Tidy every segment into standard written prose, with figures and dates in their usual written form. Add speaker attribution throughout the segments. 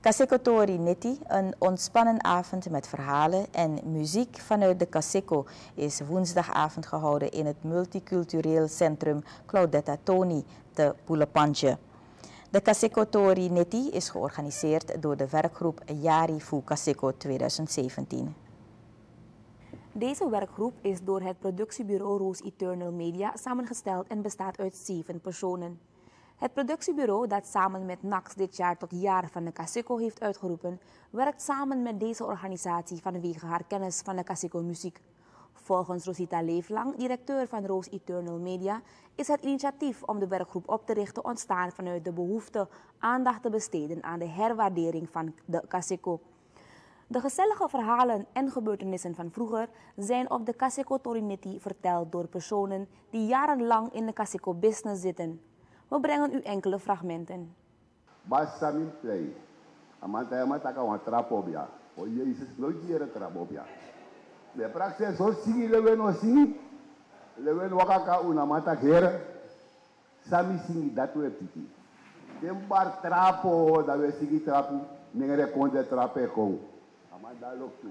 Speaker 1: Kaseko Tori Neti, een ontspannen avond met verhalen en muziek vanuit de Kaseko, is woensdagavond gehouden in het multicultureel centrum Claudetta Toni te Pulepantje. De Kaseko Tori Neti is georganiseerd door de werkgroep Jari Fu Kaseko 2017.
Speaker 2: Deze werkgroep is door het productiebureau Rose Eternal Media samengesteld en bestaat uit 7 personen. Het productiebureau, dat samen met NAX dit jaar tot jaar van de Kaseko heeft uitgeroepen, werkt samen met deze organisatie vanwege haar kennis van de Kaseko-muziek. Volgens Rosita Leeflang, directeur van Rose Eternal Media, is het initiatief om de werkgroep op te richten ontstaan vanuit de behoefte aandacht te besteden aan de herwaardering van de Kaseko. De gezellige verhalen en gebeurtenissen van vroeger zijn op de Kaseko Tori Neti verteld door personen die jarenlang in de Kaseko-business zitten. We brengen u enkele fragmenten.
Speaker 3: Basamin play. Amanta mataka wan trapobia. O Jezus nooit jere trapobia. De praxis zo singi lewen o singi. Lewen wakaka una mata kere. Sami singi datu epiti. Dem bar trapo da we singi trapu. Nengere konde trape ko. Amanda loktu.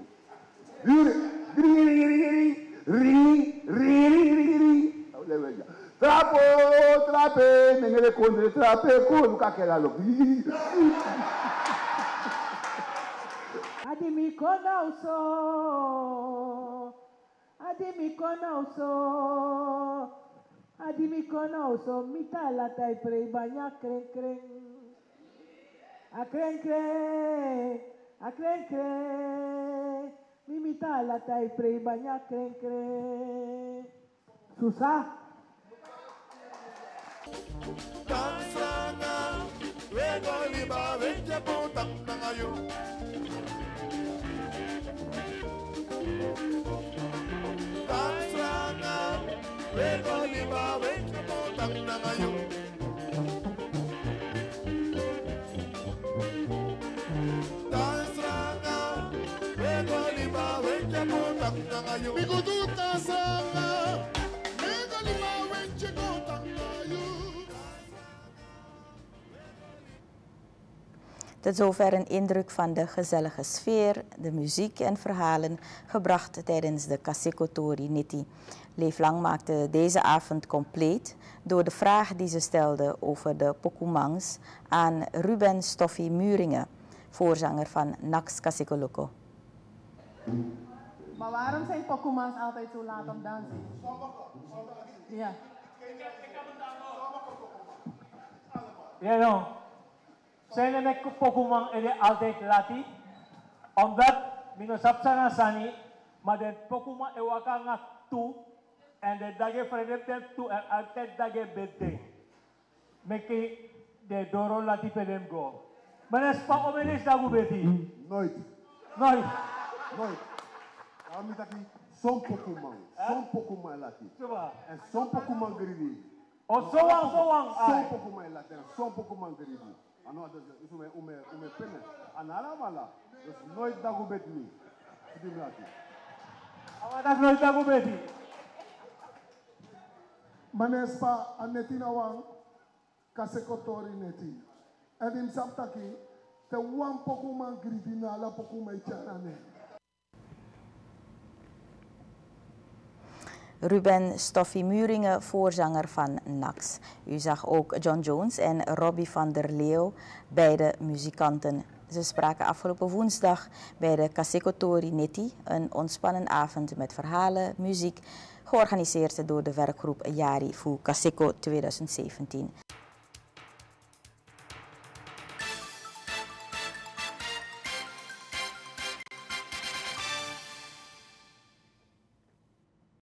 Speaker 3: Ri. Trapo, trape, nengere konde trape ko luka kela lopi.
Speaker 4: Adimi kona uso, adimi kona uso, mita latai prei banyak kren kren, akren kren, mimita latai prei banyak kren kren, susah.
Speaker 5: Tansana, wego liba wenje potang nangayo. Tansana, wego liba wenje potang nangayo. Tansana, wego liba wenje potang nangayo. Bigudu tansana, wego liba wenje potang nangayo.
Speaker 1: Tot zover een indruk van de gezellige sfeer, de muziek en verhalen gebracht tijdens de Kaseko Tori Neti. Leeflang maakte deze avond compleet door de vraag die ze stelde over de Pokumangs aan Ruben Stoffie Muringen, voorzanger van NAX Kaseko Loko.
Speaker 4: Maar waarom zijn Pokumangs altijd zo laat om dansen? Ja.
Speaker 6: Ja, no. Zijn er met Pokumang altijd lati? Omdat mino sapsana sani, maar de Pokumang ewaka toe en de dage predepten toe en altijd dage bedde. Meki de doro lati pedem go. Maar es pa omenis dagu beti.
Speaker 3: Nooit.
Speaker 6: Nooit.
Speaker 3: Nooit. Kami taki som Pokumang lati.
Speaker 6: Coba.
Speaker 3: En som Pokumang gridi.
Speaker 6: O sowang.
Speaker 3: Som Pokumang lati en som Pokumang gridi. Ano dat is ume penne. Anala mala. Dus nooit dagu bet mi. Sidim lati.
Speaker 6: Awadak nooit dagu beti.
Speaker 7: Manespa anetina wang Kaseko Tori Neti. En in saptaki te wan Pokuman gridina la Pokuman charane.
Speaker 1: Ruben Stoffie Muringen, voorzanger van NAX. U zag ook John Jones en Robbie van der Leeuw, beide muzikanten. Ze spraken afgelopen woensdag bij de Kaseko Tori Neti, een ontspannen avond met verhalen, muziek, georganiseerd door de werkgroep Jari Fu Kaseko 2017.